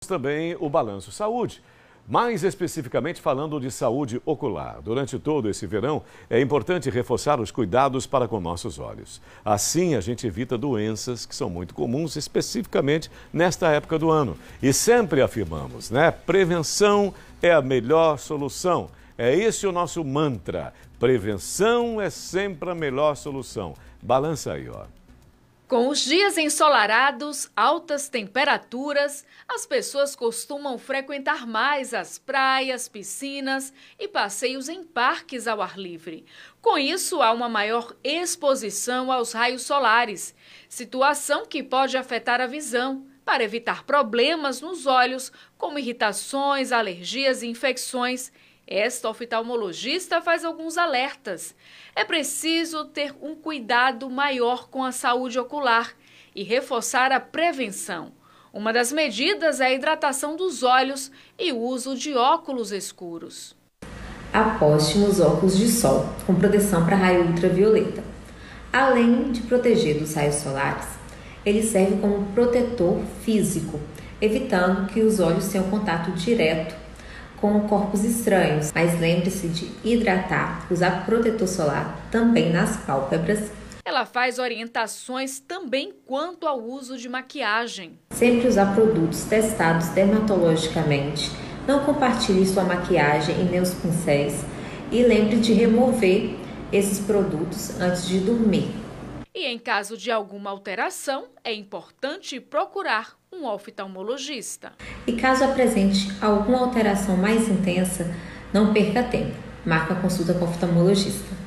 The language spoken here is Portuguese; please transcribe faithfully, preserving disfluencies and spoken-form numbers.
Também o Balanço Saúde, mais especificamente falando de saúde ocular. Durante todo esse verão, é importante reforçar os cuidados para com nossos olhos. Assim, a gente evita doenças que são muito comuns, especificamente nesta época do ano. E sempre afirmamos, né? Prevenção é a melhor solução. É esse o nosso mantra. Prevenção é sempre a melhor solução. Balança aí, ó. Com os dias ensolarados, altas temperaturas, as pessoas costumam frequentar mais as praias, piscinas e passeios em parques ao ar livre. Com isso, há uma maior exposição aos raios solares, situação que pode afetar a visão. Para evitar problemas nos olhos, como irritações, alergias e infecções, esta oftalmologista faz alguns alertas. É preciso ter um cuidado maior com a saúde ocular e reforçar a prevenção. Uma das medidas é a hidratação dos olhos e o uso de óculos escuros. Aposte nos óculos de sol, com proteção para raio ultravioleta. Além de proteger dos raios solares, ele serve como protetor físico, evitando que os olhos tenham contato direto com corpos estranhos, mas lembre-se de hidratar, usar protetor solar também nas pálpebras. Ela faz orientações também quanto ao uso de maquiagem. Sempre usar produtos testados dermatologicamente, não compartilhe sua maquiagem e nem os pincéis e lembre de remover esses produtos antes de dormir. E em caso de alguma alteração, é importante procurar um oftalmologista. E caso apresente alguma alteração mais intensa, não perca tempo. Marque a consulta com o oftalmologista.